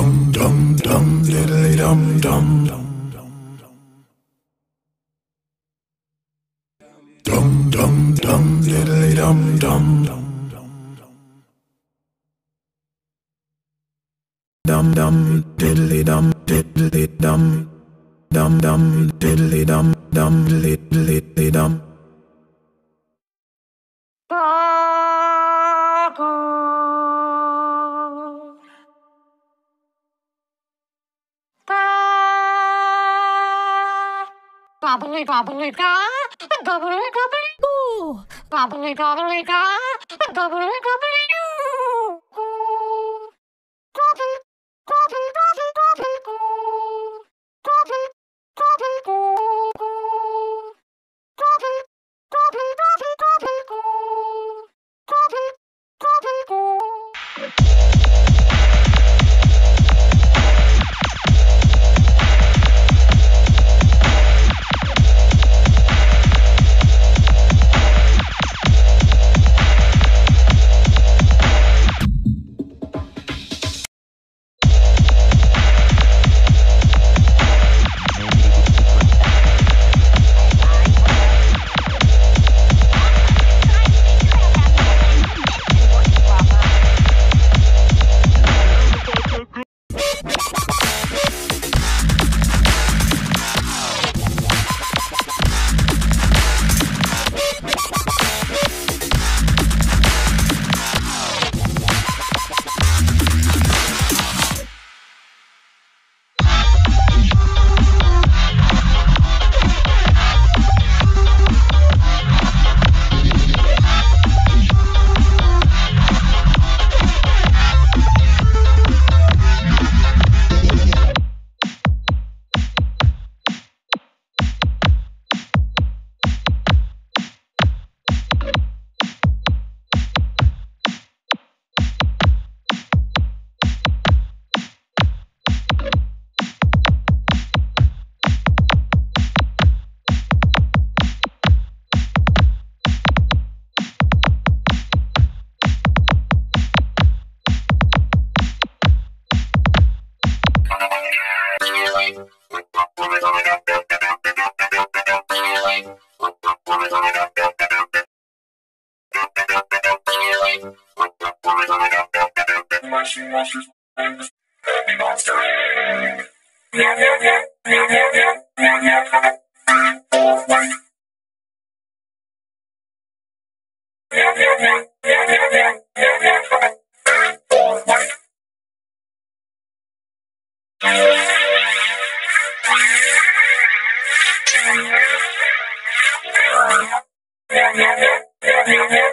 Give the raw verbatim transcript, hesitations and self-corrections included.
dum dum dum diddly dum dum dum dum dum diddly dum dum dum dum diddly dum diddly dum dum dum diddly dum dum diddly diddly dum. Gobbly gobbly ga, gobbly gobbly goo, gobbly gobbly ga, gobbly gobbly goo. Gobble, gobble, gobble, gobble goo, gobble, gobble goo, gobble, gobble, gobble, gobble goo, gobble, gobble goo. Washing washers and happy monster egg. Meow meow meow meow meow meow meow meow. Three, four, white. Meow meow meow meow meow meow meow meow. Three, four, white. Meow meow meow meow meow meow meow.